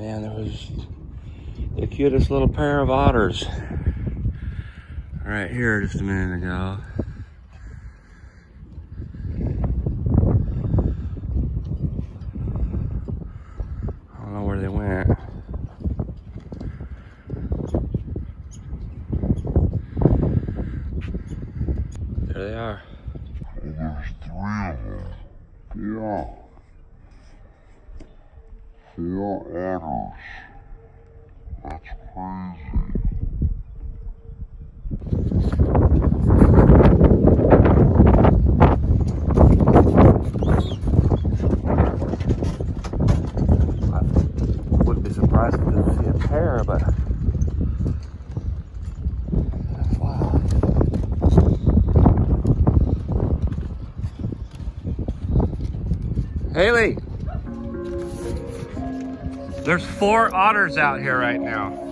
man, there was the cutest little pair of otters right here just a minute ago. I don't know where they went. There they are. There's 3 of them. Yeah. 4 otters. That's crazy. I wouldn't be surprised to see a pair, but wow. Haley, there's 4 otters out here right now.